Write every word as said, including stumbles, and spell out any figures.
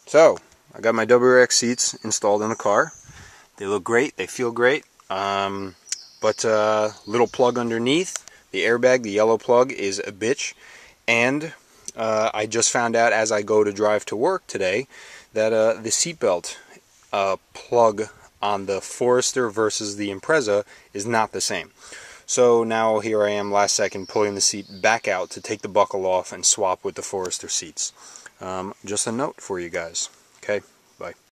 So, I got my W R X seats installed in the car. They look great, they feel great, um, but uh, little plug underneath, the airbag, the yellow plug, is a bitch. And uh, I just found out as I go to drive to work today that uh, the seatbelt uh, plug on the Forester versus the Impreza is not the same. So now here I am last second pulling the seat back out to take the buckle off and swap with the Forester seats. Um, just a note for you guys. Okay, bye.